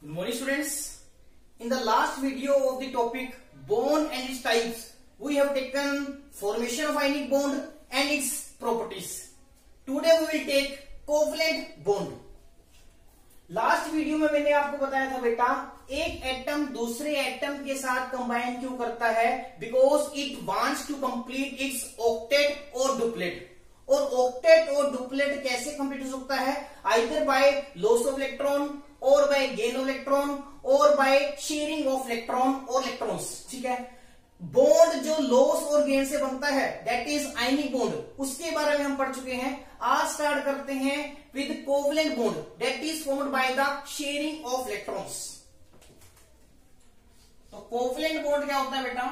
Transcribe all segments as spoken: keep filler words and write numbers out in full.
Good morning, students. In the last video of the topic bond and its types, we have taken formation of ionic bond and its properties. Today we will take covalent bond. Last video में मैंने आपको बताया था बेटा, एक atom दूसरे atom के साथ कंबाइन क्यों करता है? Because it wants to complete its octet और डुप्लेट. और ऑक्टेट और डुप्लेट कैसे कंप्लीट हो सकता है? Either by loss of electron और बाय गेन ऑफ इलेक्ट्रॉन और बाय शेयरिंग ऑफ इलेक्ट्रॉन और इलेक्ट्रॉन्स. ठीक है. बॉन्ड जो लॉस और गेन से बनता है दैट इज आयनिक बॉन्ड, उसके बारे में हम पढ़ चुके हैं. आज स्टार्ट करते हैं with covalent bond that is formed by the sharing of electrons. तो कोवलेंट बॉन्ड क्या होता है बेटा?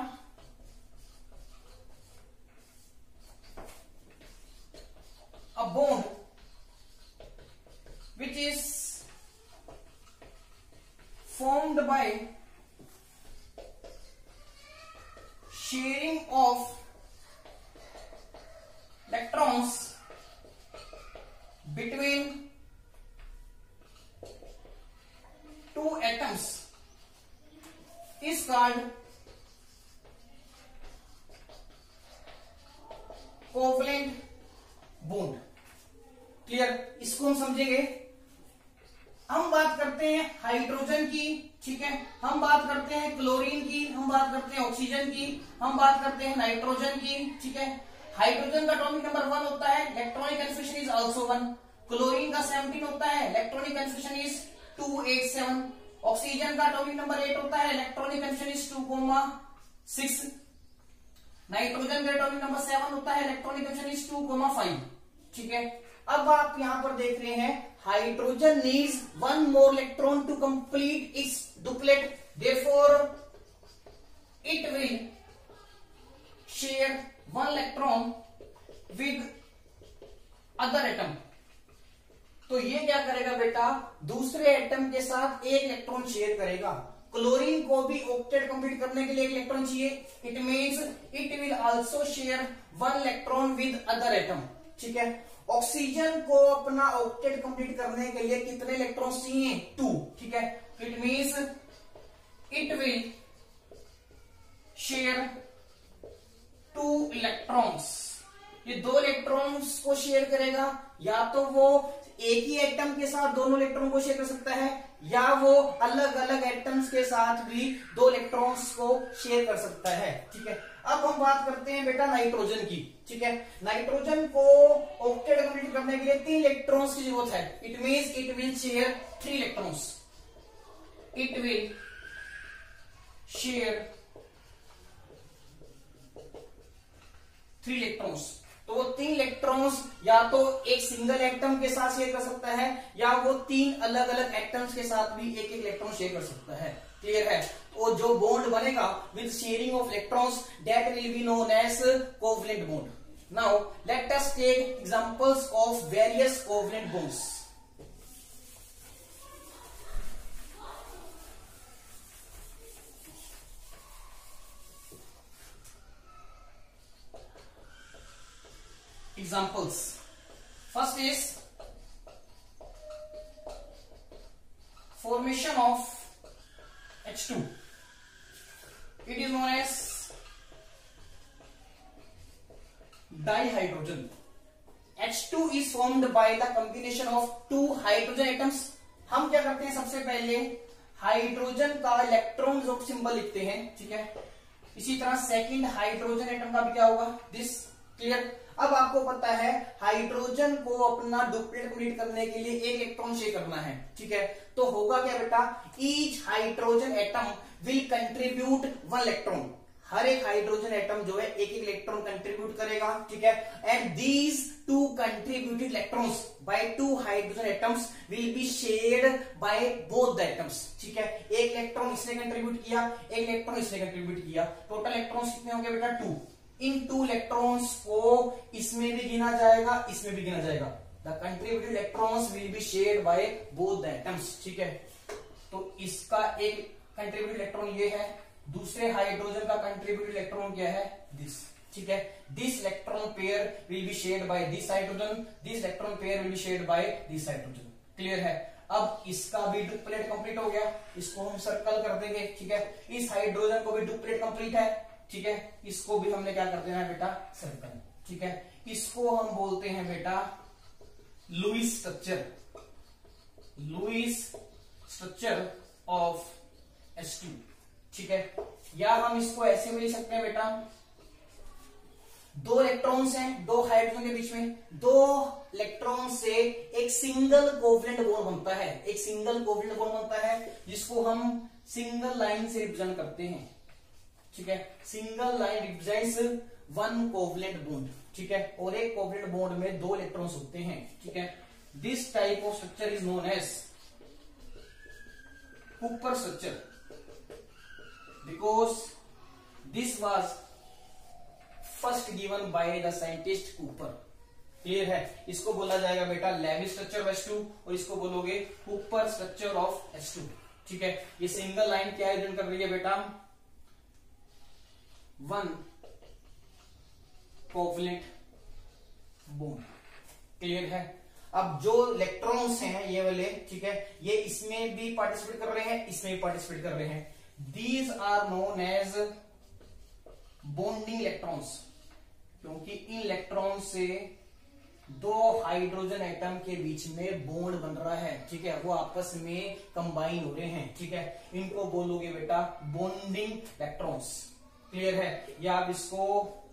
A bond which is formed by sharing of electrons between two atoms is called covalent bond. Clear? इसको हम समझेंगे. हम बात करते हैं हाइड्रोजन की. ठीक है. हम बात करते हैं क्लोरीन की. हम बात करते हैं ऑक्सीजन की. हम बात करते हैं नाइट्रोजन की. ठीक है. हाइड्रोजन का एटॉमिक नंबर वन होता है, electronic configuration is also one. Chlorine का सेवनटीन होता है, electronic configuration is two eight seven. Oxygen का एटॉमिक नंबर एट होता है, electronic configuration is two comma six. Nitrogen का एटॉमिक नंबर सेवन होता है, electronic configuration is two comma five. ठीक है. अब आप यहां पर देख रहे हैं hydrogen needs one more electron to complete its duplet, therefore it will share one electron with other atom. तो ये क्या करेगा बेटा? दूसरे एटम के साथ एक इलेक्ट्रॉन शेयर करेगा. क्लोरीन को भी ऑक्टेट कंप्लीट करने के लिए एक इलेक्ट्रॉन चाहिए. It means it will also share one electron with other atom. ठीक है. ऑक्सीजन को अपना ऑक्टेट कंप्लीट करने के लिए कितने इलेक्ट्रॉन्स चाहिए? टू. ठीक है. It means it will share two electrons. ये दो इलेक्ट्रॉन्स को शेयर करेगा. या तो वो एक ही एटम के साथ दोनों इलेक्ट्रॉन को शेयर कर सकता है, या वो अलग अलग एटम्स के साथ भी दो इलेक्ट्रॉन्स को शेयर कर सकता है. ठीक है. अब हम बात करते हैं बेटा नाइट्रोजन की. ठीक है. नाइट्रोजन को ऑक्टेट कंप्लीट करने के लिए तीन इलेक्ट्रॉन्स की जरूरत है. It means it will share three electrons. It will share three electrons. तो वो तीन इलेक्ट्रॉन्स या तो एक सिंगल एटम के साथ शेयर कर सकता है, या वो तीन अलग अलग एटम्स के साथ भी एक एक इलेक्ट्रॉन शेयर कर सकता है. क्लियर है? तो जो बॉन्ड बनेगा with sharing of electrons that will be known as covalent bond. Now let us take examples of various covalent bonds. Examples. First is formation of H two. It is known as dihydrogen. H two is formed by the combination of two hydrogen atoms. हम क्या करते हैं? सबसे पहले hydrogen का electron जो symbol लिखते हैं. ठीक है. इसी तरह सेकंड हाइड्रोजन एटम का भी क्या होगा? दिस. क्लियर? अब आपको पता है हाइड्रोजन को अपना डुप्लेट कंप्लीट करने के लिए एक इलेक्ट्रॉन शेयर करना है. ठीक है. तो होगा क्या बेटा? Each hydrogen atom will contribute one electron. हर एक हाइड्रोजन एटम जो है एक एक इलेक्ट्रॉन कंट्रीब्यूट करेगा. ठीक है. And these two contributed electrons by two hydrogen atoms will be shared by both the atoms. ठीक है. एक इलेक्ट्रॉन इसने कंट्रीब्यूट किया, एक इलेक्ट्रॉन इसने कंट्रीब्यूट किया. टोटल इलेक्ट्रॉन्स कितने होंगे बेटा? टू. इन टू इलेक्ट्रॉन्स को इसमें भी गिना जाएगा, इसमें भी गिना जाएगा. The contributed electrons will be shared by both the atoms. ठीक है. तो इसका एक कंट्रीब्यूटेड इलेक्ट्रॉन ये है, दूसरे हाइड्रोजन का कंट्रीब्यूटेड इलेक्ट्रॉन क्या है? दिस. ठीक है. This electron pair will be shared by this hydrogen, this electron pair will be shared by this hydrogen. Clear है? अब इसका भी डुप्लेट कंप्लीट हो गया, इसको हम सर्कल कर देंगे, ठीक है। इस हाइड्रोजन को भी डुप्लेट कंप्लीट है, ठीक है, इसको भी हमने क्या कर देना है बेटा, सर्कल, ठीक है। इसको हम बोलते हैं बेटा Lewis structure, Lewis structure of H two, ठीक है। या हम इसको ऐसे भी लिख सकते हैं बेटा, दो इलेक्ट्रॉन्स हैं, दो हाइड्रोजन के बीच में, दो इलेक्ट्रॉन से एक सिंगल कोवलेंट बॉन्ड बनता है, एक सिंगल कोवलेंट बॉन्ड बनता है जिसको हम सिंगल लाइन से रिप्रेजेंट करते हैं, ठीक है। Single line represents one covalent bond, ठीक है, और एक कोवलेंट बॉन्ड में दो इलेक्ट्रॉन्स होते हैं, ठीक है। This type of structure is known as Cooper structure because this was first given by the scientist Cooper. Clear है, इसको बोला जाएगा बेटा Lewis structure of H two, और इसको बोलोगे Cooper structure of H two, ठीक है। ये सिंगल लाइन क्या रिप्रेजेंट कर रही है बेटा, वन कोवलेंट बॉन्ड। क्लियर है। अब जो इलेक्ट्रॉन्स हैं ये वाले, ठीक है, ये इसमें भी पार्टिसिपेट कर रहे हैं, इसमें भी पार्टिसिपेट कर रहे हैं। These are known as bonding electrons, क्योंकि इन इलेक्ट्रॉन से दो हाइड्रोजन एटम के बीच में बॉन्ड बन रहा है, ठीक है, वो आपस में कंबाइन हो रहे हैं, ठीक है। इनको बोलोगे बेटा बॉन्डिंग इलेक्ट्रॉन्स। क्लियर है। या आप इसको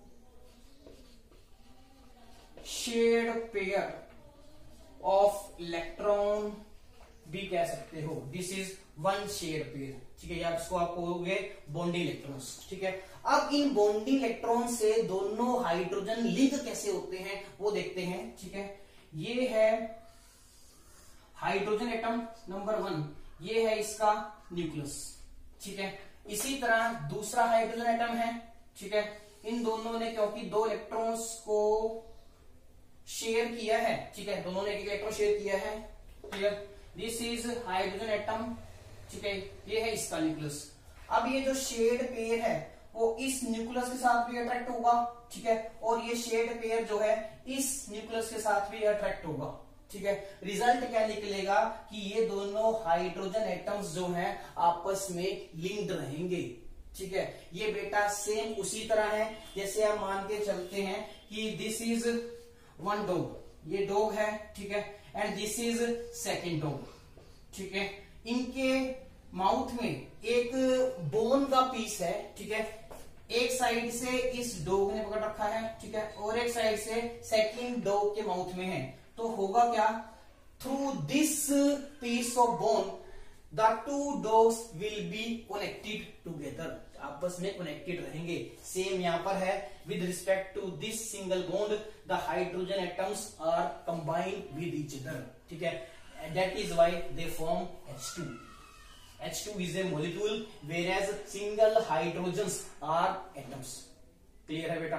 शेयर्ड पेयर ऑफ इलेक्ट्रॉन भी कह सकते हो, this is one shared pair, ठीक है। या इसको आप कहोगे बॉन्डिंग इलेक्ट्रॉन्स, ठीक है। अब इन बॉन्डिंग इलेक्ट्रॉन से दोनों हाइड्रोजन लिंक कैसे होते हैं वो देखते हैं, ठीक है। ये है हाइड्रोजन एटम नंबर वन, ये है इसका न्यूक्लियस, ठीक है। इसी तरह दूसरा हाइड्रोजन एटम है, ठीक है। इन दोनों ने क्योंकि दो इलेक्ट्रॉन्स को शेयर किया है, ठीक है, दोनों ने एक इलेक्ट्रॉन शेयर किया है, clear. This is hydrogen atom, ठीक है, ये है इसका न्यूक्लियस। अब ये जो शेयर्ड पेयर है वो इस न्यूक्लियस के साथ भी अट्रैक्ट होगा, ठीक है, और ये शेयर्ड पेयर जो है इस न्यूक्लियस के साथ भी अट्रैक्ट होगा, ठीक है। रिजल्ट क्या निकलेगा कि ये दोनों हाइड्रोजन एटम्स जो हैं आपस में लिंक्ड रहेंगे, ठीक है। ये बेटा सेम उसी तरह है जैसे हम मान के चलते हैं कि दिस इज वन डॉग, ये डॉग है, ठीक है, and this is second dog, ठीक है। इनके माउथ में एक बोन का पीस है, ठीक है, एक साइड से इस डॉग ने पकड़ रखा है, ठीक है, और एक साइड से सेकंड डॉग के माउथ में है। तो होगा क्या, through this piece of bone the two dogs will be connected together, आपस में कनेक्टेड रहेंगे। सेम यहां पर है, with respect to this single bond the hydrogen atoms are combined with each other, ठीक है। That is why they form H two. H two is a molecule whereas single hydrogens are atoms. Clear है बेटा।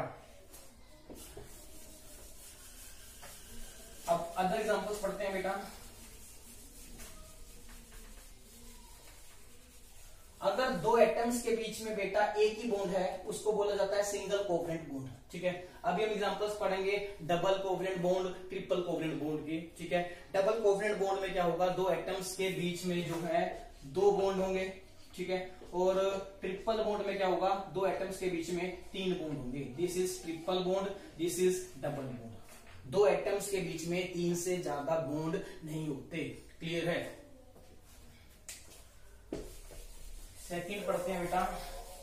अब other examples पढ़ते हैं बेटा। अगर दो एटम्स के बीच में बेटा एक ही बॉन्ड है उसको बोला जाता है सिंगल कोवलेंट बॉन्ड, ठीक है। अभी हम एग्जांपल्स पढ़ेंगे double covalent bond, triple covalent bond की, ठीक है। डबल कोवलेंट बॉन्ड में क्या होगा, दो एटम्स के बीच में जो है दो बॉन्ड होंगे, ठीक है, और ट्रिपल बॉन्ड में क्या होगा, दो एटम्स के बीच में तीन बॉन्ड होंगे। This is triple bond, this is double bond. दो एटम्स के बीच में तीन से ज्यादा बॉन्ड नहीं होते। क्लियर है। सेकंड पढ़ते हैं बेटा।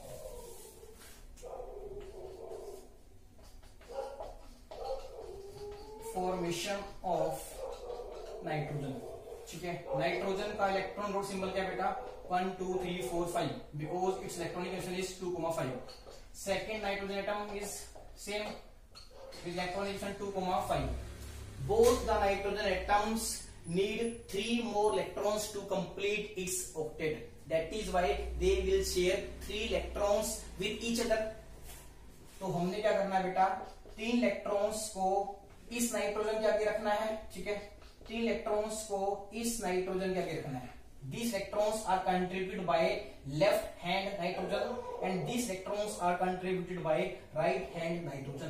फॉर्मेशन ऑफ नाइट्रोजन, ठीक है। नाइट्रोजन का इलेक्ट्रॉन रोड सिंबल क्या है बेटा, one two three four five, because its electronic nation is two comma five. Second nitrogen atom is same with electron addition two comma five. Both the nitrogen atoms need three more electrons to complete its octet. That is why they will share three electrons with each other. तो हमने क्या करना है बेटा, तीन electrons को इस nitrogen के आगे रखना है, ठीक है। तीन इलेक्ट्रॉन्स को इस नाइट्रोजन के आगे रखना है। These electrons are contributed by left hand nitrogen and these electrons are contributed by right hand nitrogen.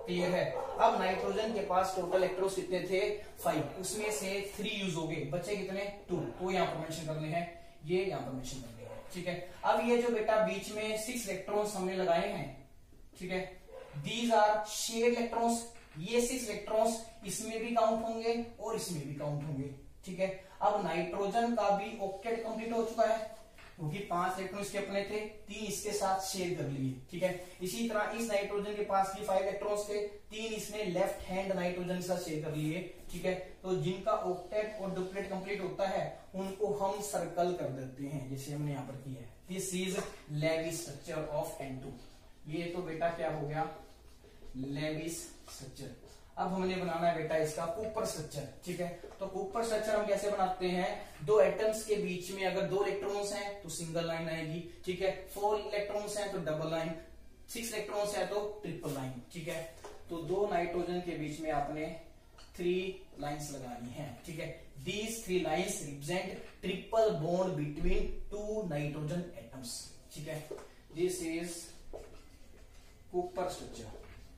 Clear है। अब नाइट्रोजन के पास टोटल इलेक्ट्रॉन्स कितने थे, फाइव, उसमें से थ्री यूज हो गए, बचे कितने, टू, वो यहाँ पर मेंशन करने हैं, ये यहाँ पर मेंशन करने हैं, ठीक है। अब ये जो बेटा बीच में सिक्स इलेक्ट्रॉन्स हमने लगाए हैं, ठीक है, दीज आर शेयर्ड इलेक्ट्रॉन्स, ये सिक्स इलेक्ट्रॉन्स इसमें भी काउंट होंगे और इसमें भी काउंट होंगे, ठीक है। अब नाइट्रोजन का भी ऑक्टेट कंप्लीट हो चुका है, क्योंकि पांच इलेक्ट्रॉन इसके अपने थे, तीन इसके साथ शेयर कर लिए, ठीक है। इसी तरह इस नाइट्रोजन के पास भी फाइव इलेक्ट्रॉन्स थे, तीन इसने लेफ्ट हैंड नाइट्रोजन के साथ शेयर कर लिए, ठीक है। तो जिनका ऑक्टेट और डुप्लेट कंप्लीट होता है उनको हम सर्कल कर देते हैं, जैसे हमने यहाँ पर किया है। This is Lewis structure of N two. ये तो बेटा क्या हो गया, लेविस स्ट्रक्चर। अब हमने बनाना है बेटा इसका कूपर स्ट्रक्चर, ठीक है। तो कूपर स्ट्रक्चर हम कैसे बनाते हैं, दो एटम्स के बीच में अगर दो इलेक्ट्रॉन्स हैं तो सिंगल लाइन आएगी, ठीक है। फोर इलेक्ट्रॉन्स हैं तो डबल लाइन, सिक्स इलेक्ट्रॉन्स हैं तो ट्रिपल लाइन, ठीक है। तो दो नाइट्रोजन के बीच में आपने थ्री लाइंस लगानी है, ठीक है। These three lines represent triple bond between two nitrogen atoms, ठीक है। This is Cooper structure,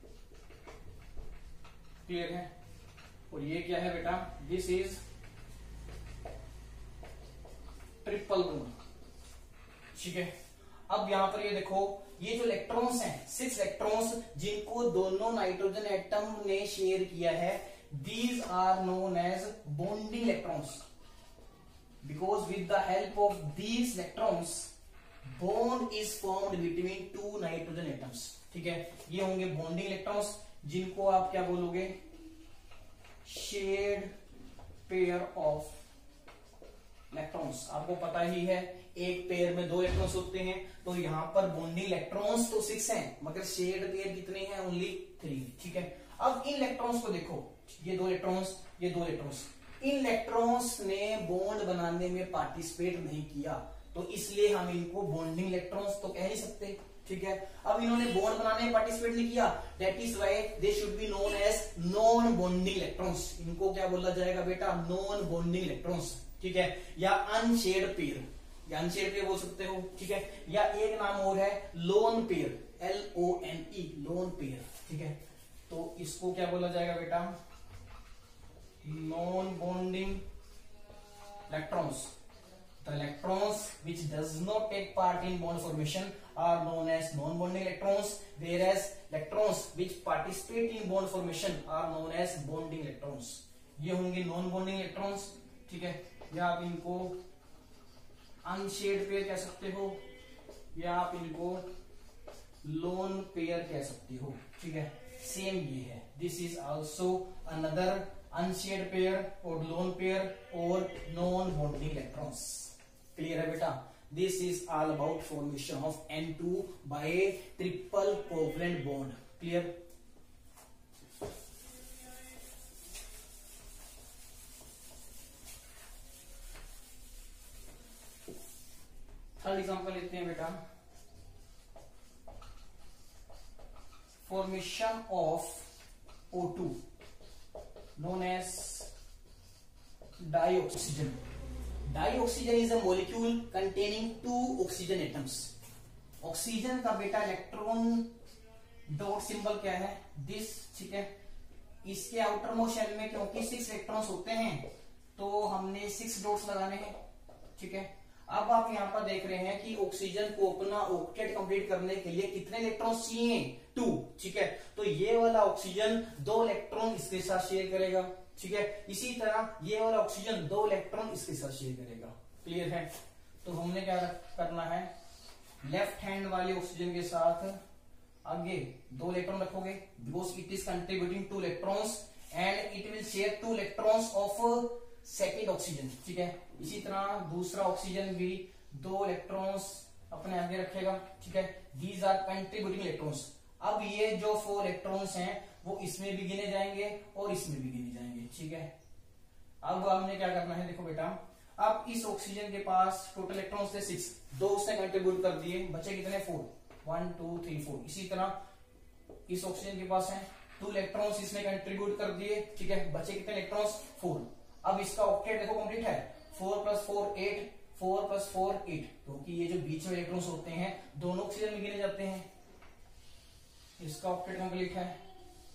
clear है। और ये क्या है बेटा, दिस इज ट्रिपल बॉन्ड, ठीक है। अब यहां पर ये देखो, ये जो इलेक्ट्रॉन्स हैं, सिक्स इलेक्ट्रॉन्स जिनको दोनों नाइट्रोजन एटम ने शेयर किया है, these are known as bonding electrons, because with the help of these electrons bond is formed between two nitrogen atoms, ठीक है। ये होंगे बॉन्डिंग इलेक्ट्रॉन्स, जिनको आप क्या बोलोगे, शेयर्ड पेयर ऑफ इलेक्ट्रॉन्स। आपको पता ही है एक पेयर में दो इलेक्ट्रॉन्स होते हैं, तो यहां पर बॉन्डिंग इलेक्ट्रॉन्स तो सिक्स हैं, मगर शेयर्ड पेयर कितने हैं, ओनली थ्री, ठीक है। अब इन इलेक्ट्रॉन्स को देखो, ये दो इलेक्ट्रॉन्स, ये दो इलेक्ट्रॉन्स, इन इलेक्ट्रॉन्स ने बॉन्ड बनाने में पार्टिसिपेट नहीं किया, तो इसलिए हम इनको बॉन्डिंग इलेक्ट्रॉन्स तो कह नहीं सकते, ठीक है। अब इन्होंने बॉन्ड बनाने में पार्टिसिपेट नहीं किया, that is why they should be known as non bonding electrons. इनको क्या बोला जाएगा बेटा, नॉन बॉन्डिंग इलेक्ट्रॉन्स, ठीक है, या अनशेयर्ड पेयर, या अनशेयर्ड पेयर बोल सकते हो, ठीक है। या एक नाम और है lone pair, L O N E, lone pair, ठीक है। तो इसको क्या बोला जाएगा बेटा, non bonding electrons. The electrons which does not take part in bond formation are known as non-bonding electrons, whereas electrons which participate in bond formation are known as bonding electrons. ये होंगे non-bonding electrons, ठीक है। या आप इनको unshared pair कह सकते हो, या आप इनको लोन पेयर कह सकते हो, ठीक है। सेम ये है, this is also another unshared pair और लोन पेयर और नॉन बॉन्डिंग इलेक्ट्रॉन्स, क्लियर है बेटा। This is all about formation of N two by triple covalent bond, clear. Third example लेते हैं बेटा, formation of O two known as dioxygen. Dioxygen is a molecule containing two oxygen atoms. Oxygen का बेटा electron dot symbol क्या है, this, ठीक है। इसके आउटर मोस्ट शेल में क्योंकि सिक्स इलेक्ट्रॉन्स होते हैं तो हमने सिक्स डॉट्स लगाने हैं, ठीक है। अब आप यहां पर देख रहे हैं कि ऑक्सीजन को अपना ऑक्टेट कंप्लीट करने के लिए कितने इलेक्ट्रॉन्स चाहिए, टू, ठीक है। तो ये वाला ऑक्सीजन दो इलेक्ट्रॉन इसके साथ शेयर करेगा, ठीक है। इसी तरह ये वाला ऑक्सीजन दो इलेक्ट्रॉन इसके साथ शेयर करेगा, क्लियर है। तो हमने क्या करना है, लेफ्ट हैंड वाले ऑक्सीजन के साथ आगे दो इलेक्ट्रॉन रखोगे, because it is contributing two electrons and it will share two electrons of second oxygen, ठीक है। इसी तरह दूसरा ऑक्सीजन भी दो इलेक्ट्रॉन्स अपने आगे रखेगा, ठीक है। These are contributing electrons. अब ये जो फोर इलेक्ट्रॉन्स हैं वो इसमें भी गिने जाएंगे और इसमें भी गिने जाएंगे, ठीक है। अब हमने क्या करना है, देखो बेटा, अब इस ऑक्सीजन के पास टोटल इलेक्ट्रॉन्स थे सिक्स, दो उसने कंट्रीब्यूट कर दिए, बचे कितने, four, one two three four. इसी तरह इस ऑक्सीजन के पास है टू इलेक्ट्रॉन्स, इसने कंट्रीब्यूट कर दिए, ठीक है, बचे कितने इलेक्ट्रॉन्स, फोर। अब इसका ऑक्टेट देखो कंप्लीट है, four plus four eight, four plus four eight, क्योंकि ये जो बीच में इलेक्ट्रॉन्स होते हैं दोनों ऑक्सीजन में गिने जाते हैं। इसका ऑक्टेट कंप्लीट है,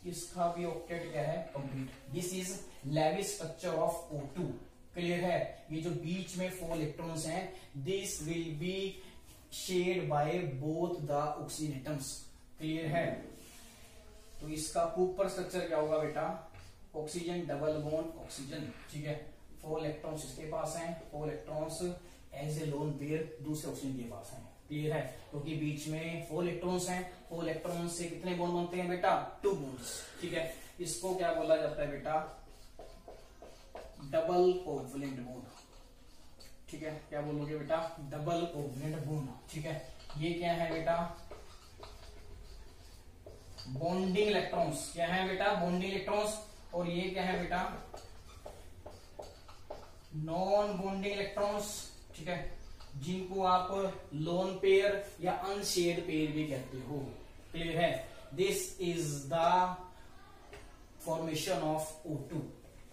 इसका भी ऑक्टेट क्या है, complete. This is Lewis structure of O two. Clear है। ये जो बीच में फोर इलेक्ट्रॉन्स हैं, this will be shared by both the oxygen atoms. Clear है। तो इसका ऊपर स्ट्रक्चर क्या होगा बेटा, ऑक्सीजन डबल बॉन्ड ऑक्सीजन। ठीक है, फोर इलेक्ट्रॉन्स इसके पास हैं, four electrons as a lone pair दूसरे ऑक्सीजन के पास हैं। क्लियर है। क्योंकि तो बीच में फोर इलेक्ट्रॉन्स हैं, फोर इलेक्ट्रॉन्स से कितने बॉन्ड बनते हैं बेटा, टू बॉन्ड्स। ठीक है, इसको क्या बोला जाता है बेटा, डबल कोवलेंट बॉन्ड। ठीक है, क्या बोलोगे बेटा, डबल कोवलेंट बॉन्ड। ठीक है, ये क्या है बेटा, बॉन्डिंग इलेक्ट्रॉन्स। क्या है बेटा, बॉन्डिंग इलेक्ट्रॉन्स। और ये क्या है बेटा, नॉन बॉन्डिंग इलेक्ट्रॉन्स। ठीक है, जिनको आप लोन पेयर या अनशेयर्ड पेयर भी कहते हो। क्लियर है। This is the formation of O two.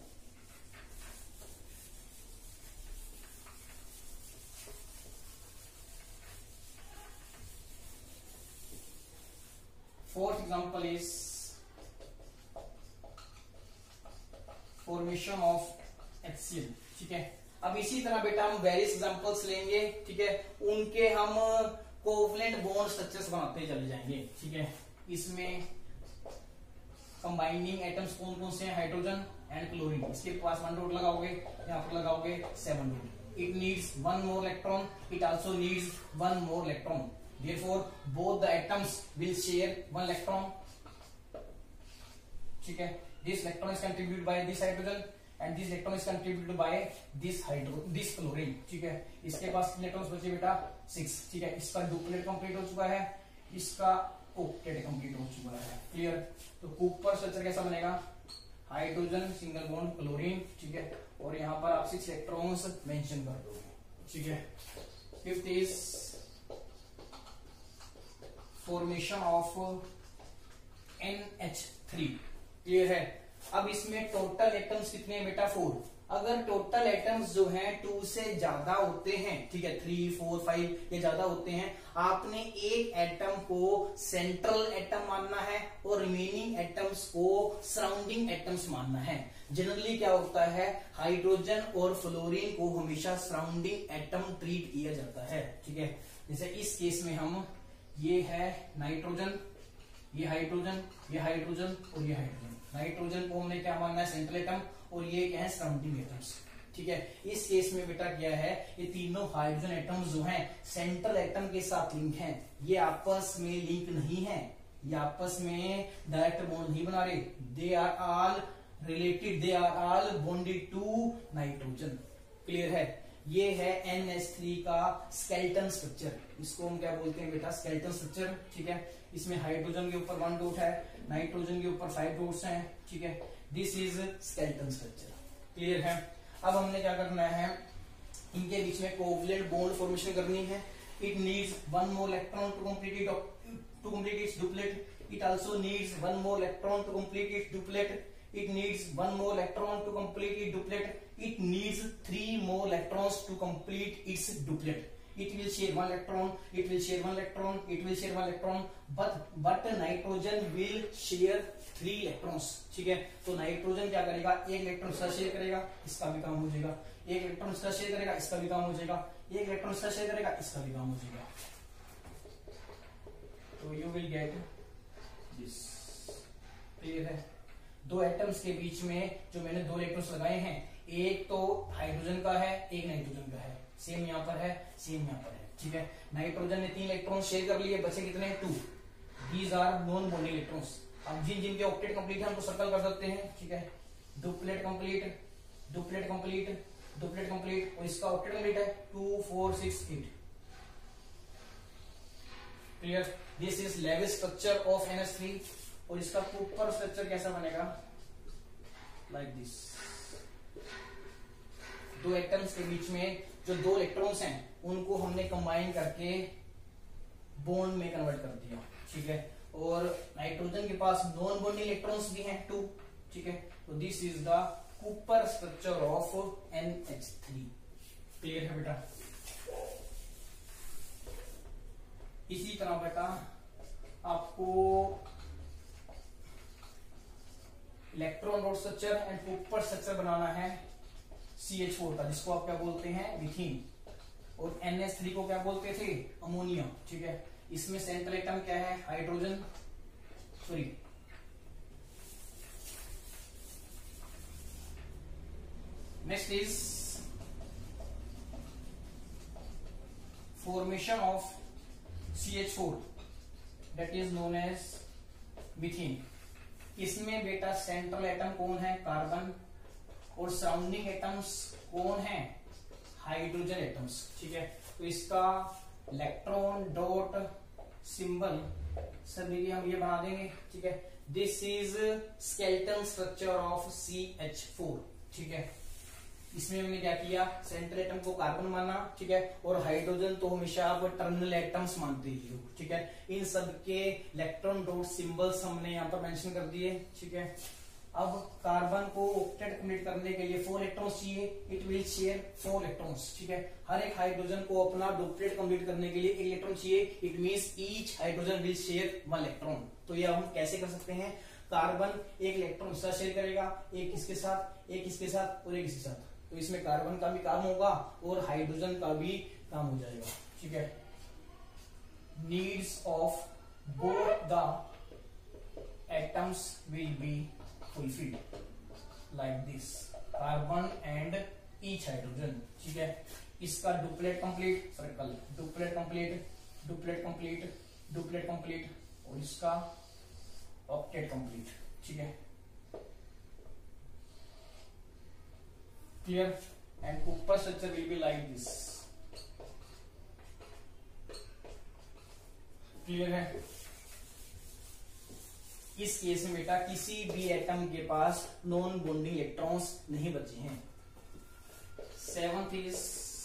Fourth example is formation of H C L. ठीक है, अब इसी तरह बेटा हम वेरियस एग्जांपल्स लेंगे। ठीक है, उनके हम कोवलेंट बॉन्ड स्ट्रक्चर्स बनाते चले जाएंगे। ठीक है, इसमें कंबाइनिंग एटम्स कौन कौन से हैं, हाइड्रोजन एंड क्लोरीन। इसके पास वन डॉट लगाओगे, यहाँ पर लगाओगे seven dot. It needs one more electron, it also needs one more electron. Therefore, both the atoms will share one electron. ठीक है, this electron is contributed by this hydrogen and this electron is contributed by this hydro this chlorine. ठीक है, इसके पास electrons बचे बेटा six. ठीक है, इसका डुप्लेट कंप्लीट हो चुका है, इसका ऑक्टेट कंप्लीट हो चुका है। क्लियर। तो ऊपर स्ट्रक्चर कैसा बनेगा, हाइड्रोजन सिंगल बॉन्ड क्लोरीन। ठीक है, और यहाँ पर आप सिक्स इलेक्ट्रॉन्स मेंशन कर दोगे। ठीक है, fifth is formation of N H three. Clear है। अब इसमें टोटल एटम्स कितने हैं बेटा, फोर। अगर टोटल एटम्स जो हैं टू से ज्यादा होते हैं, ठीक है, थ्री फोर फाइव ये ज्यादा होते हैं, आपने एक एटम को सेंट्रल एटम मानना है और रिमेनिंग एटम्स को सराउंडिंग एटम्स मानना है। जनरली क्या होता है, हाइड्रोजन और फ्लोरीन को हमेशा सराउंडिंग एटम ट्रीट किया जाता है। ठीक है, जैसे इस केस में हम, ये है नाइट्रोजन, ये हाइड्रोजन, ये हाइड्रोजन और ये हाइड्रोजन। नाइट्रोजन को हमने क्या मानना है, सेंट्रल एटम, और ये क्या है, सराउंडिंग एटम्स। ठीक है, इस केस में बेटा क्या है, ये तीनों हाइड्रोजन एटम्स जो हैं सेंट्रल एटम के साथ लिंक हैं। ये आपस में लिंक नहीं है, ये आपस में डायरेक्ट बॉन्ड नहीं बना रहे। They are all related, they are all bonded to nitrogen. Clear है। ये है एन एच थ्री का स्केलेटन स्ट्रक्चर। इसको हम क्या बोलते हैं बेटा, स्केलेटन स्ट्रक्चर। ठीक है, इसमें हाइड्रोजन के ऊपर वन डॉट है, नाइट्रोजन के ऊपर फाइव डॉट्स हैं। ठीक है, this is skeleton structure. Clear है। अब हमने क्या करना है, इनके बीच में कोवलेंट बॉन्ड फॉर्मेशन करनी है। It needs one more electron to complete it to complete its duplet. It also needs one more electron to complete its duplet. It needs one more electron to complete its duplet. It needs three more electrons to complete its duplet. It will share one electron. It will share one electron. It will share one electron. But but nitrogen will share three electrons. ठीक है, तो nitrogen क्या करेगा, एक electron इसका share करेगा, इसका भी काम हो जाएगा। एक इलेक्ट्रॉन इसका शेयर करेगा, इसका भी काम हो जाएगा। एक इलेक्ट्रॉन इसका शेयर करेगा, इसका भी काम हो जाएगा। तो you will get this. Clear है। दो एटम्स के बीच में जो मैंने दो इलेक्ट्रॉन्स लगाए हैं, एक तो हाइड्रोजन का है, एक नाइट्रोजन का है। सेम यहाँ पर है, सेम यहाँ पर है। ठीक है, नाइट्रोजन ने तीन इलेक्ट्रॉन शेयर कर लिए, बचे कितने, two. These are non bonding electrons. अब जिन जिनके ऑक्टेट कंप्लीट है उनको सर्कल कर सकते हैं। ठीक है, duplet complete, duplet complete, duplet complete, और इसका ऑक्टेट कंप्लीट है two four six eight. Clear. This is Lewis structure of N H three. और इसका ऊपर स्ट्रक्चर कैसा बनेगा, लाइक दिस। दो एटम्स के बीच में जो दो इलेक्ट्रॉन्स हैं उनको हमने कंबाइन करके बॉन्ड में कन्वर्ट कर दिया। ठीक है, और नाइट्रोजन के पास नॉन बॉन्डिंग इलेक्ट्रॉन्स भी हैं, टू। ठीक है, तो दिस इज द ऊपर structure of N H three. Clear है बेटा। इसी तरह बेटा आपको electron dot structure and Couper structure बनाना है सी एच फोर का, जिसको आप क्या बोलते हैं, मीथेन। और एन एच थ्री को क्या बोलते थे, अमोनिया। ठीक है, इसमें सेंट्रल एटम क्या है, hydrogen, sorry next is formation of C H four that is known as methane। इसमें बेटा सेंट्रल एटम कौन है, कार्बन, और सराउंडिंग एटम्स कौन है, हाइड्रोजन एटम्स। ठीक है, तो इसका इलेक्ट्रॉन डॉट सिंबल सर देखिए हम ये बना देंगे। ठीक है, this is skeletal structure of C H four. ठीक है, इसमें हमने क्या किया, सेंट्रल एटम को कार्बन माना। ठीक है, और हाइड्रोजन तो हमेशा आप टर्मिनल एटम्स मानते ही हो। ठीक है, इन सब के इलेक्ट्रॉन डॉट सिंबल्स हमने यहाँ पर मेंशन कर दिए। ठीक है, अब कार्बन को ऑक्टेट कंप्लीट करने के लिए फोर इलेक्ट्रॉन्स चाहिए, it will share four electrons. ठीक है, हर एक हाइड्रोजन को अपना डुप्लेट कंप्लीट करने के लिए एक इलेक्ट्रॉन चाहिए, it means each hydrogen will share one electron. तो ये हम कैसे कर सकते हैं, कार्बन एक इलेक्ट्रॉन इसका शेयर करेगा, एक इसके साथ, एक इसके साथ और एक इसके साथ। तो इसमें कार्बन का भी काम होगा और हाइड्रोजन का भी काम हो जाएगा। ठीक है, needs of both the atoms will be fulfilled like this, carbon and each hydrogen. ठीक है, इसका duplet complete, circle, duplet complete, duplet complete, duplet complete, और इसका ऑक्टेट कंप्लीट। ठीक है, clear, and Couper structure will be like this. Clear है। इस केस में बेटा किसी भी एटम के पास नॉन बॉन्डिंग इलेक्ट्रॉन्स नहीं बचे हैं। Seventh is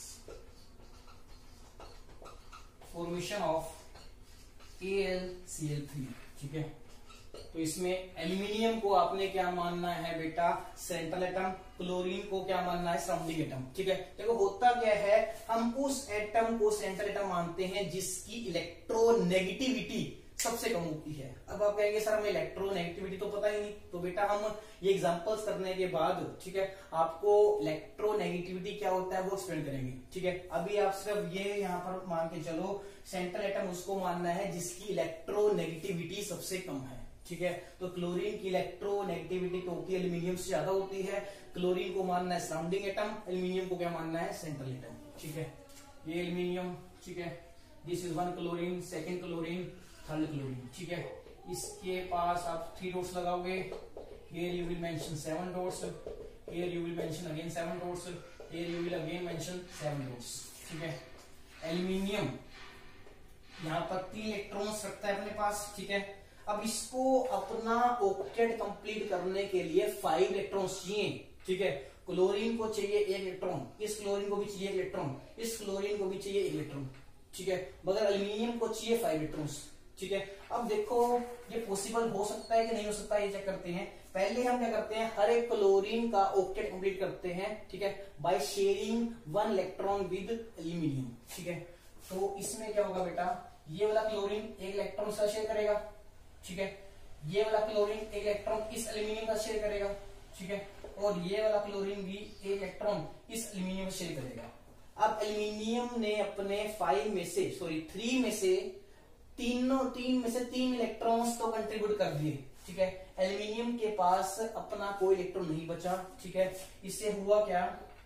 formation of A L C L three. ठीक है, तो इसमें एल्यूमिनियम को आपने क्या मानना है बेटा, सेंट्रल एटम, क्लोरीन को क्या मानना है, सराउंडिंग एटम। ठीक है, देखो होता क्या है, हम उस एटम को सेंट्रल एटम मानते हैं जिसकी इलेक्ट्रोनेगेटिविटी सबसे कम होती है। अब आप कहेंगे सर हमें इलेक्ट्रोनेगेटिविटी तो पता ही नहीं, तो बेटा हम ये एग्जांपल्स करने के बाद, ठीक है, आपको इलेक्ट्रोनेगेटिविटी क्या होता है वो एक्सप्लेन करेंगे। ठीक है, अभी आप सिर्फ ये यहाँ पर मान के चलो, सेंट्रल एटम उसको मानना है जिसकी इलेक्ट्रोनेगेटिविटी सबसे कम है। ठीक है, तो क्लोरीन की इलेक्ट्रोनेगेटिविटी तो होती है एल्यूमिनियम से ज्यादा होती है, क्लोरीन को मानना है सराउंडिंग एटम, एल्यूमिनियम को क्या मानना है, सेंट्रल एटम। ठीक है, ये एल्यूमिनियम, ठीक है, this is one chlorine, second chlorine, third chlorine. ठीक है, इसके पास आप थ्री डॉट्स लगाओगे, here you will mention seven dots, here you will mention again seven dots, here you will again mention seven dots. ठीक है, एल्यूमिनियम यहाँ पर तीन इलेक्ट्रॉन्स रखता है अपने पास। ठीक है, अब इसको अपना ऑक्टेट कंप्लीट करने के लिए फाइव इलेक्ट्रॉन्स चाहिए। ठीक है, क्लोरीन को चाहिए एक इलेक्ट्रॉन, इस क्लोरीन को भी चाहिए एक इलेक्ट्रॉन, इस क्लोरीन को भी चाहिए एक इलेक्ट्रॉन। ठीक है, मगर एल्यूमिनियम को चाहिए फाइव इलेक्ट्रॉन्स। ठीक है, अब देखो ये पॉसिबल हो सकता है कि नहीं हो सकता है, ये चेक करते हैं। पहले हम क्या करते हैं, हर एक क्लोरीन का ऑक्टेट कंप्लीट करते हैं। ठीक है, by sharing one electron with aluminium. ठीक है, तो इसमें क्या होगा बेटा, ये वाला क्लोरीन एक इलेक्ट्रॉन का शेयर करेगा। ठीक है, ये वाला क्लोरीन एक इलेक्ट्रॉन इस एल्यूमिनियम का शेयर करेगा। ठीक है, और ये वाला क्लोरीन भी एक इलेक्ट्रॉन इस एल्यूमिनियम का शेयर करेगा। अब एल्यूमिनियम ने अपने फाइव में से, सॉरी थ्री में से तीनों तीन में से तीन इलेक्ट्रॉन्स तो कंट्रीब्यूट कर दिए। ठीक है, एल्यूमिनियम के पास अपना कोई इलेक्ट्रॉन नहीं बचा। ठीक है, इससे हुआ क्या,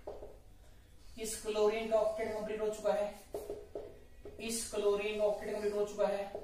इस क्लोरीन का ऑक्टेट कंप्लीट हो चुका है, इस क्लोरीन का ऑक्टेट कंप्लीट हो चुका है,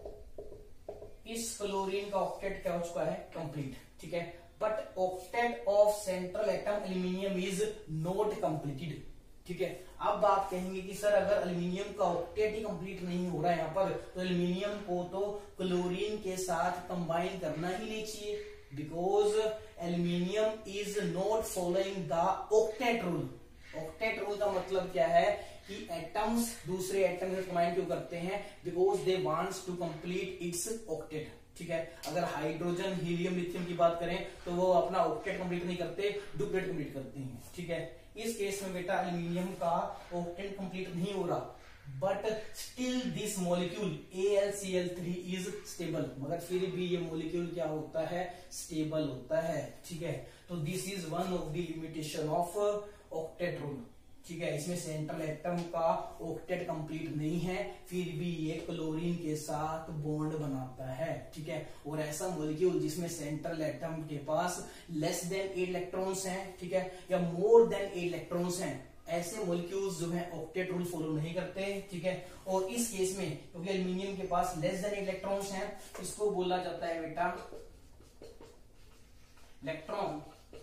इस क्लोरीन का ऑक्टेट क्या हो चुका है, कंप्लीट। ठीक है, but octet of central atom aluminium is not completed. ठीक है, अब आप कहेंगे कि सर अगर एल्यूमिनियम का ऑक्टेट ही कंप्लीट नहीं हो रहा है यहाँ पर, तो एल्यूमिनियम को तो क्लोरीन के साथ कंबाइन करना ही नहीं चाहिए, because aluminium is not following the octet rule. Octet rule का मतलब क्या है कि एटम्स दूसरे एटम से कंबाइन क्यों करते हैं, because they wants to complete its octet. ठीक है, अगर हाइड्रोजन, हीलियम, लिथियम की बात करें तो वो अपना ऑक्टेट कंप्लीट नहीं करते, डुप्लेट कंप्लीट करते हैं। ठीक है, इस केस में बेटा एल्यूमिनियम का ऑक्टेट कंप्लीट नहीं हो रहा, but still this molecule A L C L three is stable, मगर फिर भी ये मॉलिक्यूल क्या होता है, स्टेबल होता है। ठीक है, तो this is one of the limitation of octet rule. ठीक है, इसमें सेंट्रल एटम का ऑक्टेट कंप्लीट नहीं है, फिर भी ये क्लोरीन के साथ बॉन्ड बनाता है। ठीक है, और ऐसा मॉलिक्यूल जिसमें सेंट्रल एटम के पास लेस देन एट इलेक्ट्रॉन्स हैं, ठीक है, या मोर देन एट इलेक्ट्रॉन्स हैं, ऐसे मॉलिक्यूल्स जो हैं ऑक्टेट रूल फॉलो नहीं करते। ठीक है, और इस केस में क्योंकि एल्यूमिनियम के पास लेस देन एट इलेक्ट्रॉन्स हैं, इसको बोला जाता है बेटा electron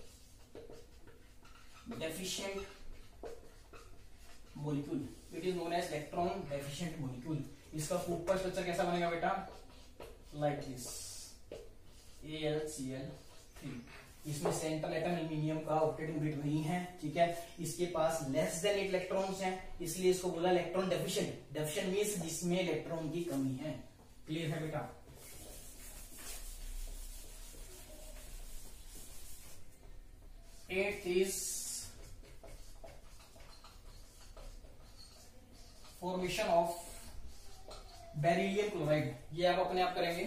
deficient molecule. It is known as electron deficient molecule. इसका ऊपर स्ट्रक्चर कैसा बनेगा बेटा, like this, A L C L three. इसमें सेंट्रल एटम एल्यूमिनियम का ऑक्टेट कंप्लीट नहीं है। ठीक है, इसके पास लेस देन एट इलेक्ट्रॉन्स हैं, इसलिए इसको बोला इलेक्ट्रॉन डेफिशिएंट। डेफिशिएंट मींस जिसमें इलेक्ट्रॉन की कमी है। क्लियर है बेटा? Eight is formation of beryllium chloride. ये आप अपने आप करेंगे।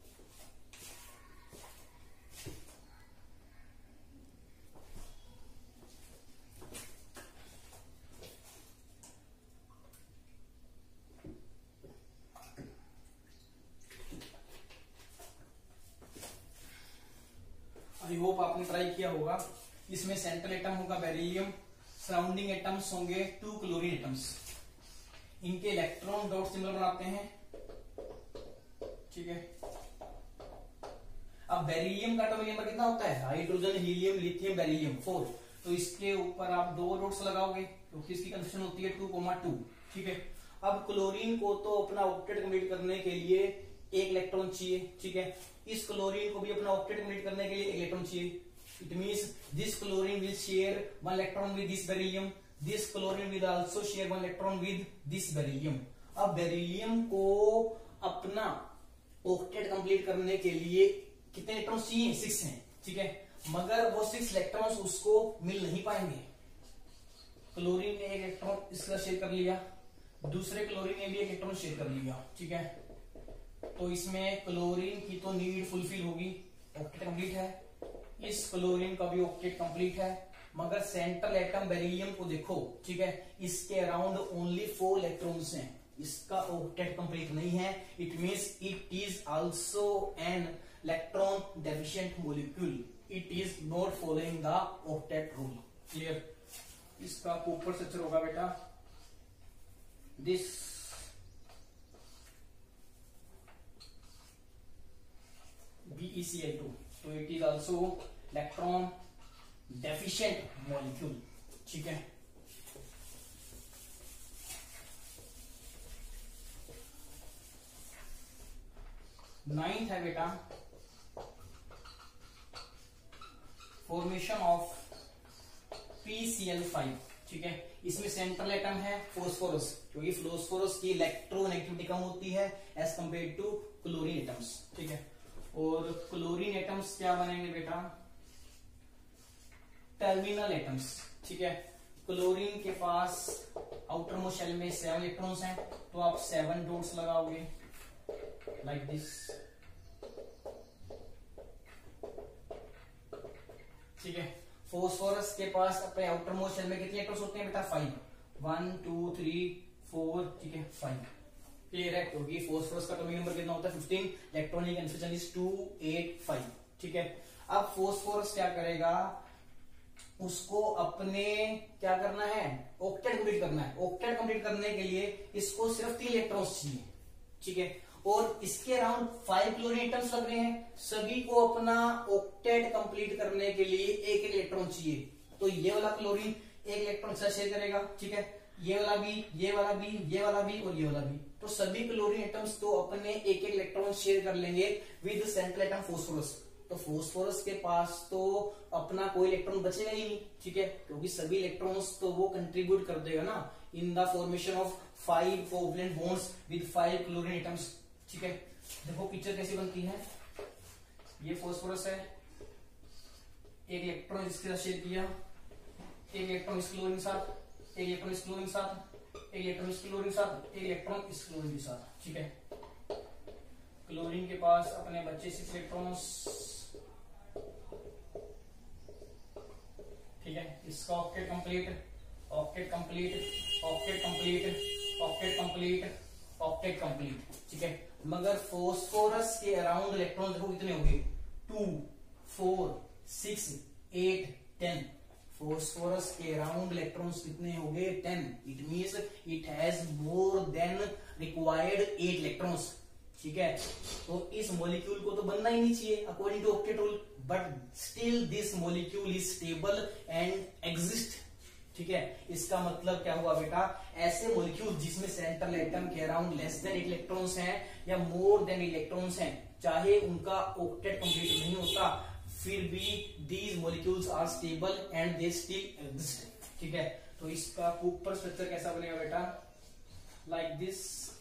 आई होप आपने ट्राई किया होगा। इसमें सेंट्रल एटम होगा बेरिलियम, सराउंडिंग एटम्स होंगे टू क्लोरीन एटम्स। इनके इलेक्ट्रॉन डॉट सिंबल बनाते हैं। ठीक है, अब बेरिलियम का एटॉमिक नंबर कितना होता है, hydrogen helium lithium beryllium four. तो इसके ऊपर आप दो डॉट्स लगाओगे क्योंकि इसकी कंडीशन होती है टू कोमा टू। ठीक है, अब क्लोरीन को तो अपना ऑक्टेट कंप्लीट करने के लिए एक इलेक्ट्रॉन चाहिए। ठीक है, इस क्लोरीन को भी अपना ऑक्टेट कंप्लीट करने के लिए एक इलेक्ट्रॉन चाहिए। It means this chlorine will share one electron with this beryllium, this chlorine will also share one electron with this beryllium. अब बेरिलियम को अपना ऑक्टेट कंप्लीट करने के लिए कितने इलेक्ट्रॉन चाहिए, सिक्स हैं। ठीक है, मगर वो सिक्स इलेक्ट्रॉन्स उसको मिल नहीं पाएंगे। क्लोरीन ने एक इलेक्ट्रॉन इसका शेयर कर लिया, दूसरे क्लोरीन ने भी एक इलेक्ट्रॉन शेयर कर लिया। ठीक है, तो इसमें क्लोरीन की तो नीड फुलफिल होगी, ऑक्टेट कंप्लीट है। इस क्लोरीन का भी ऑक्टेट कंप्लीट है, मगर सेंट्रल एटम बेरिलियम को देखो। ठीक है, इसके अराउंड ओनली फोर इलेक्ट्रॉन्स हैं, इसका ऑक्टेट कंप्लीट नहीं है। It means it is also an electron deficient molecule. It is not following the octet rule. Clear? इसका ऊपर स्ट्रक्चर होगा बेटा this, B E C L two. तो it is also electron deficient molecule. ठीक है, ninth है बेटा formation of P C L five. ठीक है, इसमें सेंट्रल एटम है फोस्फोरस, क्योंकि फ्लोस्फोरस की इलेक्ट्रोनेगेटिविटी कम होती है as compare to chlorine atoms. ठीक है, और क्लोरीन एटम्स क्या बनेंगे बेटा, टर्मिनल एटम्स। ठीक है, क्लोरीन के पास आउटर मोस्ट शेल में सेवन इलेक्ट्रॉन्स हैं, तो आप सेवन डॉट्स लगाओगे लाइक दिस। ठीक है, फोस्फोरस के पास अपने आउटर मोस्ट शेल में कितने इलेक्ट्रॉन्स होते हैं बेटा, five. One two three four, ठीक है, फाइव। क्लियर है? क्योंकि फोस्फोरस का एटॉमिक नंबर कितना होता है, fifteen. Electronic configuration is two eight five. ठीक है, अब फोस्फोरस क्या करेगा, उसको अपने क्या करना है, ऑक्टेट कंप्लीट करना है। ऑक्टेट कंप्लीट करने के लिए इसको सिर्फ तीन इलेक्ट्रॉन्स चाहिए। ठीक है, और इसके अराउंड फाइव क्लोरीन एटम्स लग रहे हैं, सभी को अपना ऑक्टेट कंप्लीट करने के लिए एक एक इलेक्ट्रॉन चाहिए। तो ये वाला क्लोरीन एक इलेक्ट्रॉन से शेयर करेगा। ठीक है, ये वाला भी, ये वाला भी, ये वाला भी और ये वाला भी। तो सभी क्लोरीन एटम्स तो अपने एक एक इलेक्ट्रॉन शेयर कर लेंगे विद सेंट्रल एटम फोस्फोरस। तो फोस्फोरस के पास तो अपना कोई इलेक्ट्रॉन बचेगा ही नहीं। ठीक है, क्योंकि सभी इलेक्ट्रॉन्स तो वो कंट्रीब्यूट कर देगा ना in the formation of five covalent bonds with five chlorine atoms. ठीक है, देखो पिक्चर कैसी बनती है। ये फोस्फोरस है, एक इलेक्ट्रॉन इसके साथ शेयर किया, एक इलेक्ट्रॉन इस क्लोरीन के साथ, एक इलेक्ट्रॉन इस क्लोरीन के साथ, एक इलेक्ट्रॉन इस क्लोरीन के साथ, एक इलेक्ट्रॉन इस क्लोरीन के साथ, ठीक है। क्लोरीन के पास अपने बच्चे सिक्स इलेक्ट्रॉन्स, ठीक है। इसका octet complete, octet complete, octet complete, octet complete, octet complete, ठीक है। मगर फॉस्फोरस के अराउंड इलेक्ट्रॉन देखो कितने होंगे, two, four, six, eight, ten. Phosphorus के अराउंड इलेक्ट्रॉन्स कितने हो गए, ten. It means it has more than required eight electrons, ठीक है। तो इस मॉलिक्यूल को तो बनना ही नहीं चाहिए according to octet rule, but still this molecule is stable and exist, ठीक है। इसका मतलब क्या हुआ बेटा, ऐसे मॉलिक्यूल जिसमें सेंट्रल एटम के अराउंड लेस देन इलेक्ट्रॉन्स हैं या मोर देन इलेक्ट्रॉन्स हैं, चाहे उनका ऑक्टेट कंप्लीट नहीं होता, फिर भी these molecules are stable and they still exist, ठीक है। तो इसका ऊपर स्ट्रक्चर कैसा बनेगा बेटा, लाइक दिस,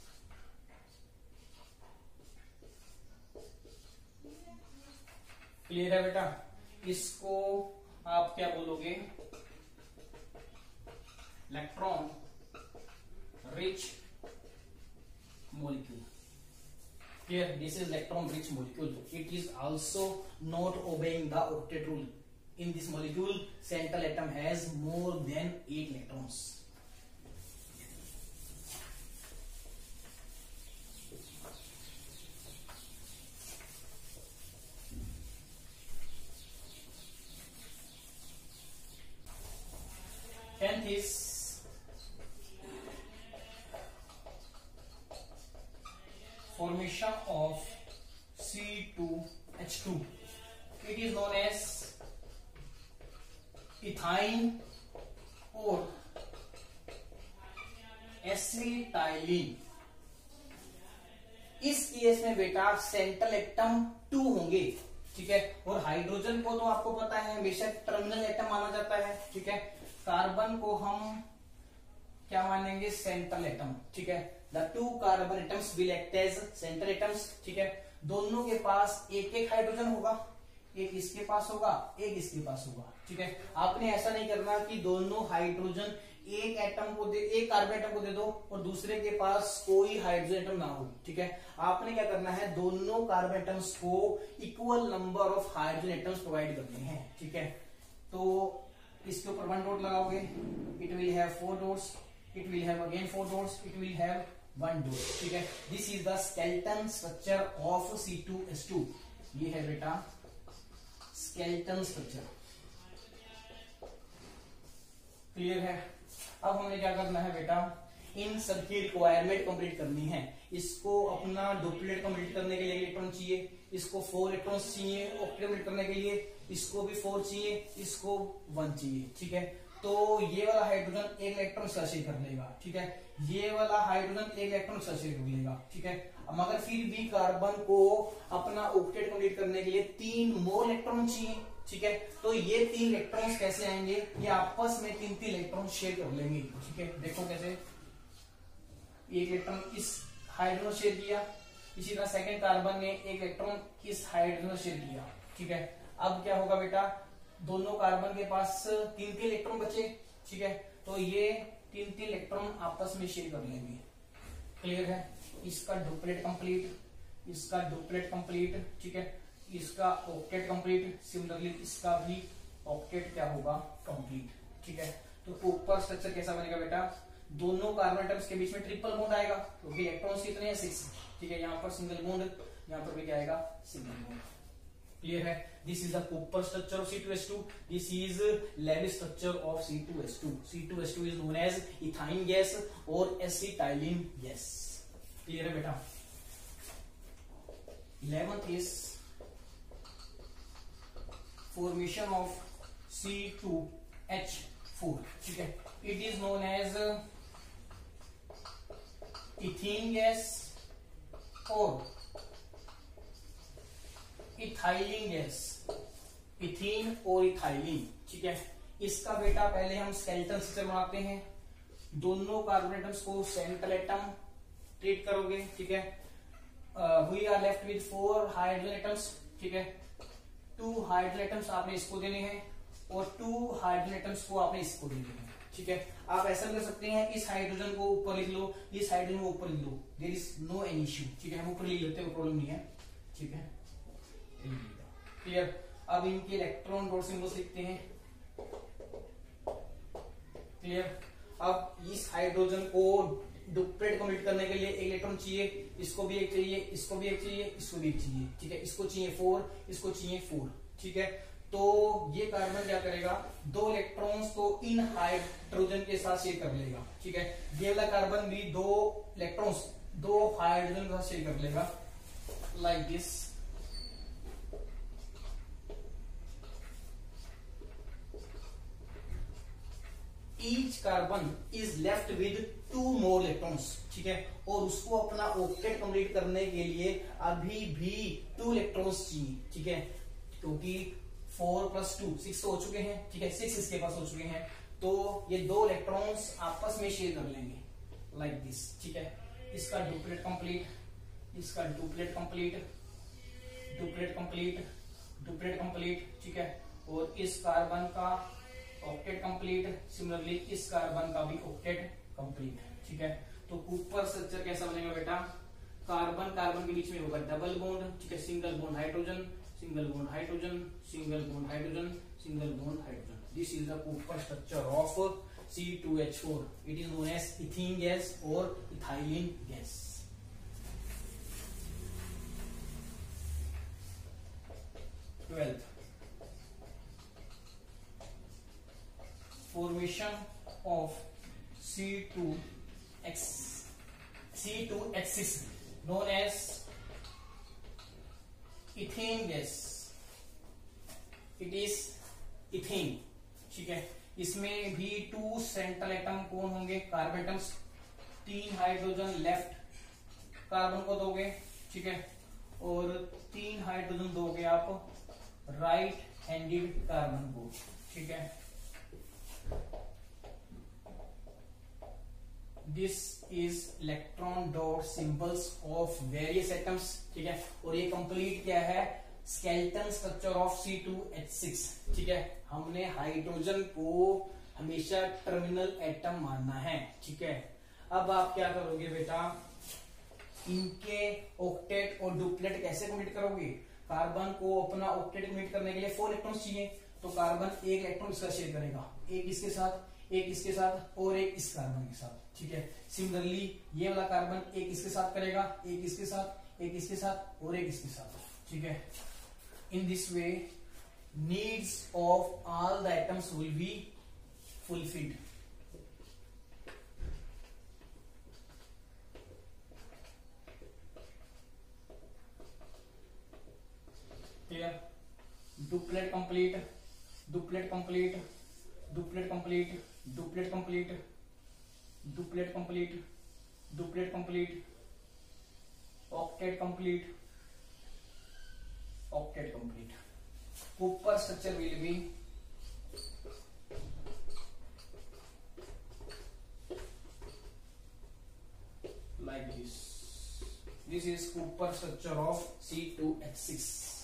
क्लियर है बेटा। इसको आप क्या बोलोगे, electron rich molecule. Here this is electron rich molecule. It is also not obeying the octet rule. In this molecule central atom has more than eight electrons. Tenth is formation of C two H two. It is known as ethine or acetylene. इस केस में बेटा central atom to होंगे, ठीक है। और hydrogen को तो आपको पता है हमेशा टर्मिनल एटम माना जाता है, ठीक है। कार्बन को हम क्या मानेंगे, सेंट्रल एटम, ठीक है। The two carbon atoms will act as central atoms, ठीक है। दोनों के पास एक एक हाइड्रोजन होगा, एक इसके पास होगा, एक इसके पास होगा, ठीक है। आपने ऐसा नहीं करना कि दोनों हाइड्रोजन एक एटम को दे, एक कार्बन एटम को दे दो और दूसरे के पास कोई हाइड्रोजन एटम ना हो, ठीक है। आपने क्या करना है, दोनों कार्बन एटम्स को equal number of hydrogen atoms provide करने हैं, ठीक है। तो इसके ऊपर वन डॉट लगाओगे, it will have four dots, it will have again four dots, it will have one dot, ठीक है। This is the skeleton structure of C two H two. ये है बेटा स्केलेटन स्ट्रक्चर, क्लियर है। अब हमें क्या करना है बेटा, इन सबकी रिक्वायरमेंट कंप्लीट करनी है। इसको अपना डुप्लीकेट कंप्लीट करने के लिए इलेक्ट्रॉन चाहिए, इसको फोर इलेक्ट्रॉन्स चाहिए ऑक्टेट कंप्लीट करने के लिए, इसको भी फोर चाहिए, इसको वन चाहिए, ठीक है। तो ये वाला हाइड्रोजन एक इलेक्ट्रॉन शेयर कर लेगा, ठीक है। ये वाला हाइड्रोजन एक इलेक्ट्रॉन शेयर कर लेगा, ठीक है। मगर फिर भी कार्बन को अपना ऑक्टेट कंप्लीट करने के लिए तीन मोर इलेक्ट्रॉन चाहिए, ठीक है। तो ये तीन इलेक्ट्रॉन्स कैसे आएंगे, ये आपस में तीन तीन इलेक्ट्रॉन शेयर कर लेंगे, ठीक है। देखो कैसे, एक इलेक्ट्रॉन इस हाइड्रोजन शेयर किया, इसी तरह सेकंड कार्बन ने एक इलेक्ट्रॉन इस हाइड्रोजन शेयर किया, ठीक है। अब क्या होगा बेटा, दोनों कार्बन के पास तीन तीन इलेक्ट्रॉन बचे, ठीक है। तो ये तीन तीन इलेक्ट्रॉन आपस में शेयर कर लेंगे, क्लियर है। इसका डुप्लेट कंप्लीट, इसका डुप्लेट कंप्लीट, ठीक है। इसका ऑक्टेट कंप्लीट, सिमिलरली इसका भी ऑक्टेट क्या होगा, कंप्लीट, ठीक है। तो ऊपर स्ट्रक्चर कैसा बनेगा बेटा, दोनों कार्बन एटम्स के बीच में ट्रिपल बॉन्ड आएगा, क्योंकि तो इलेक्ट्रॉन्स कितने हैं, सिक्स, ठीक है। यहाँ पर सिंगल बॉन्ड, यहाँ पर भी क्या आएगा, सिंगल बॉन्ड, क्लियर है। This is the Couper structure of C two H two, this is Lewis structure of C two H two. C two H two is known as ethyne gas और acetylene gas, clear है बेटा। Eleventh is formation of C two H four, ठीक है। It is known as ethene gas और ethylene gas, ethene और ethylene, ठीक है। इसका बेटा पहले हम स्केलेटन स्ट्रक्चर बनाते हैं। दोनों कार्बन एटम्स को सेंट्रल एटम ट्रीट करोगे, ठीक है। We are left with four hydrogen atoms, ठीक है। टू हाइड्रोजन एटम्स आपने इसको देने हैं और टू हाइड्रोजन एटम्स को आपने इसको देने हैं, ठीक है। आप ऐसा कर सकते हैं, इस हाइड्रोजन को ऊपर लिख लो, इस हाइड्रोजन को ऊपर लिख लो, there is no any issue, ठीक है, हम ऊपर लिख लेते हैं, प्रॉब्लम नहीं है, ठीक है, क्लियर। अब इनके इलेक्ट्रॉन डॉट सिंबल्स लिखते हैं, क्लियर। अब इस हाइड्रोजन को डुप्लेट कंप्लीट करने के लिए एक इलेक्ट्रॉन चाहिए, इसको भी एक चाहिए, इसको भी एक चाहिए, इसको भी एक चाहिए, ठीक है, इसको चाहिए फोर, इसको चाहिए फोर, ठीक है। तो ये कार्बन क्या करेगा, दो इलेक्ट्रॉन्स को इन हाइड्रोजन के साथ शेयर कर लेगा, ठीक है। ये वाला कार्बन भी दो इलेक्ट्रॉन्स दो हाइड्रोजन के साथ शेयर कर लेगा, like this. Each carbon is left with two more electrons, ठीक है, और उसको अपना ऑक्टेट कंप्लीट करने के लिए अभी भी टू इलेक्ट्रॉन्स चाहिए, ठीक है, क्योंकि फोर प्लस टू सिक्स हो चुके हैं, ठीक है, सिक्स इसके पास हो चुके हैं, तो ये दो इलेक्ट्रॉन्स आपस में शेयर कर लेंगे, लाइक दिस, ठीक है। इसका डुप्लेट कंप्लीट, इसका duplet complete, duplet complete, duplet complete, ठीक है, और इस कार्बन का ऑक्टेट कंप्लीट, सिमिलरली इस कार्बन का भी ऑक्टेट कंप्लीट, ठीक है। तो ऊपर स्ट्रक्चर कैसा बनेगा बेटा, कार्बन कार्बन के बीच में होगा डबल बॉन्ड, ठीक है, single bond hydrogen, single bond hydrogen, single bond hydrogen, single bond hydrogen. This is the ऊपर structure of C two H four, it is known as ethene gas और ethylene gas. Twelfth, formation of C two H C two H six known as ethane gas, it is ethane, ठीक है। इसमें भी to central atom कौन होंगे, carbon atoms, तीन hydrogen left carbon को दोगे, ठीक है, और तीन हाइड्रोजन दोगे आप राइट हैंडेड कार्बन को, ठीक है। This is electron dot symbols of various atoms, ठीक है, और ये कंप्लीट क्या है, skeleton structure of C two H six, ठीक है। हमने हाइड्रोजन को हमेशा टर्मिनल एटम मानना है, ठीक है। अब आप क्या करोगे बेटा, इनके ऑक्टेट और डुप्लेट कैसे कंप्लीट करोगे, कार्बन को अपना ऑक्टेट कंप्लीट करने के लिए फोर इलेक्ट्रॉन्स चाहिए, तो कार्बन एक इलेक्ट्रॉन इसका शेयर करेगा, एक इसके साथ, एक इसके साथ और एक इस कार्बन के साथ, ठीक है। सिमिलरली ये वाला कार्बन एक इसके साथ करेगा, एक इसके साथ, एक इसके साथ और एक इसके साथ, ठीक है। In this way needs of all the atoms will be fulfilled. Clear, duplet complete, duplet complete, duplet complete, duplet complete, duplet complete, duplet complete, octet complete, octet complete. ऊपर structure will be like this. This is Cooper structure of C two H six.